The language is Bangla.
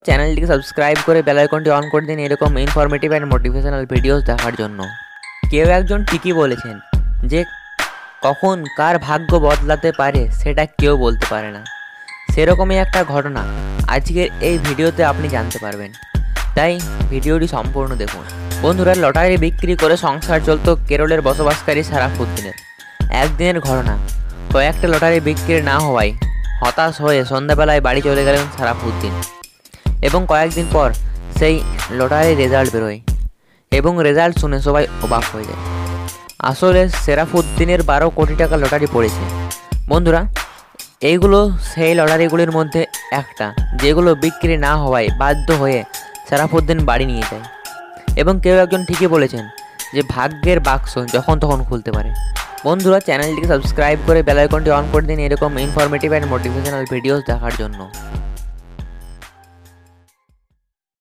চ্যানেলটিকে সাবস্ক্রাইব করে বেল আইকনটি অন করে দিন এরকম ইনফরমেটিভ অ্যান্ড মোটিভেশনাল ভিডিওস দেখার জন্য। কেউ একজন ঠিকই বলেছেন যে কখন কার ভাগ্য বদলাতে পারে সেটা কেউ বলতে পারে না। সেরকমই একটা ঘটনা আজকের এই ভিডিওতে আপনি জানতে পারবেন, তাই ভিডিওটি সম্পূর্ণ দেখুন। বন্ধুরা, লটারি বিক্রি করে সংসার চলত কেরলের বসবাসকারী সারাফুদ্দিনের। একদিনের ঘটনা, কয়েকটা লটারি বিক্রি না হওয়ায় হতাশ হয়ে সন্ধ্যাবেলায় বাড়ি চলে গেলেন সারাফুদ্দিন এবং কয়েকদিন পর সেই লটারির রেজাল্ট বেরোয় এবং রেজাল্ট শুনে সবাই অবাক হয়ে যায়। আসলে সারাফুদ্দিনের 12 কোটি টাকা লটারি পড়েছে। বন্ধুরা, এইগুলো সেই লটারিগুলির মধ্যে একটা যেগুলো বিক্রি না হওয়ায় বাধ্য হয়ে সারাফুদ্দিন বাড়ি নিয়ে যায়। এবং কেউ একজন ঠিকই বলেছেন যে ভাগ্যের বাক্স যখন তখন খুলতে পারে। বন্ধুরা, চ্যানেলটিকে সাবস্ক্রাইব করে বেল আইকনটি অন করে দিন এরকম ইনফরমেটিভ অ্যান্ড মোটিভেশনাল ভিডিওস দেখার জন্য।